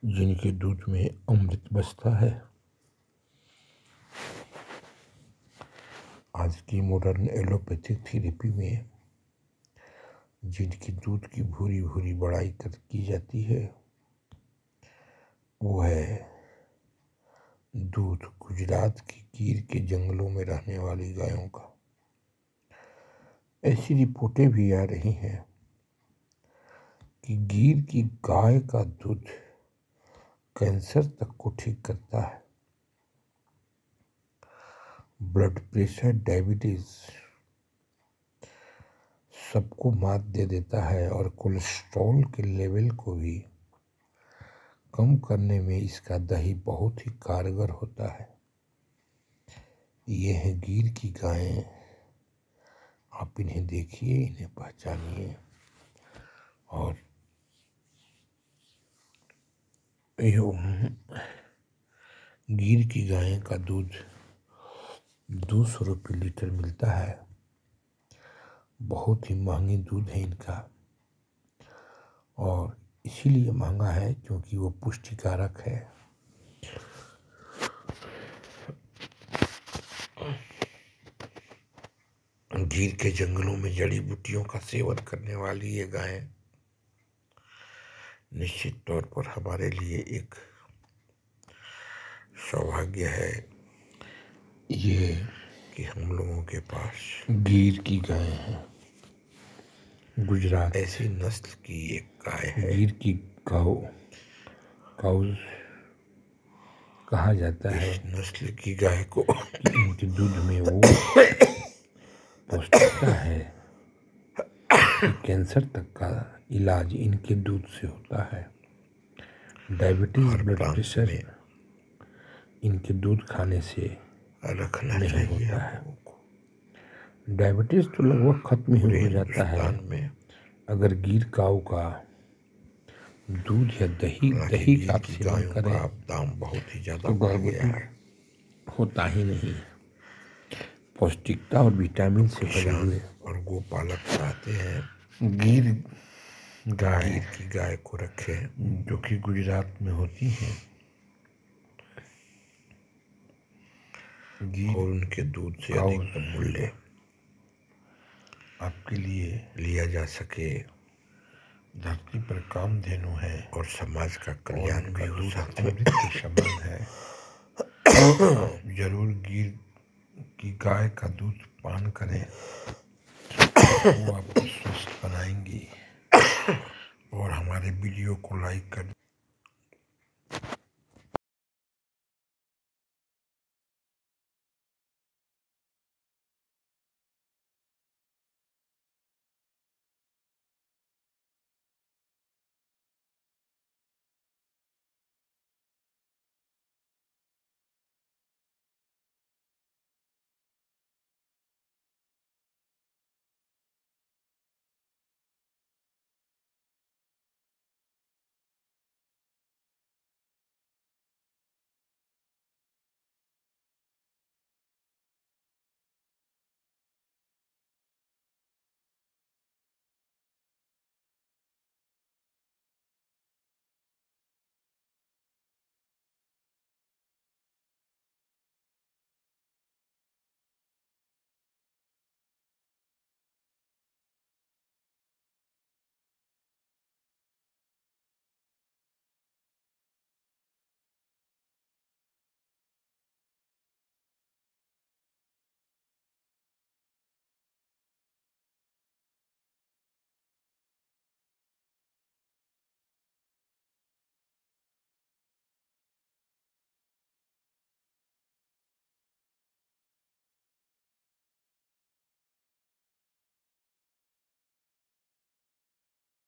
जिनके दूध में अमृत बसता है। आज की मॉडर्न एलोपैथिक थेरेपी में जिनकी दूध की भूरी भूरी बड़ाई की जाती है वो है दूध गुजरात की गिर के जंगलों में रहने वाली गायों का। ऐसी रिपोर्टें भी आ रही हैं कि गिर की गाय का दूध कैंसर तक को ठीक करता है, ब्लड प्रेशर, डायबिटीज सबको मात दे देता है और कोलेस्ट्रॉल के लेवल को भी कम करने में इसका दही बहुत ही कारगर होता है। ये है गिर की गायें। आप इन्हें देखिए, इन्हें पहचानिए और गिर की गायें का दूध 200 रुपये लीटर मिलता है। बहुत ही महंगी दूध है इनका और इसीलिए महंगा है क्योंकि वो पुष्टिकारक है। गिर के जंगलों में जड़ी बूटियों का सेवन करने वाली ये गायें निश्चित तौर पर हमारे लिए एक सौभाग्य है ये कि हम लोगों के पास गिर की गाय है। गुजरात ऐसी नस्ल की एक गाय है। गिर की काउज कहा जाता है। इस नस्ल की गाय को इनके दूध में वो पौष्टिकता है कि कैंसर तक का इलाज इनके दूध से होता है। डायबिटीज, ब्लड प्रेशर इनके दूध खाने से रखना नहीं होता है। डायबिटीज तो लगभग खत्म ही हो जाता है अगर गिर काऊ का दूध या दही का सेवन करें। दाम बहुत ही ज्यादा बढ़ गया है, होता ही नहीं। पौष्टिकता और विटामिन से भरे हुए और गोपालक चाहते हैं गिर की गाय को रखें जो कि गुजरात में होती हैं और उनके दूध से अधिक मूल्य आपके लिए लिया जा सके। धरती पर कामधेनु है और समाज का कल्याण भी हो सकता है। संबंध है। जरूर गिर की गाय का दूध पान करें, वो आपको स्वस्थ बनाएंगी। और हमारे वीडियो को लाइक कर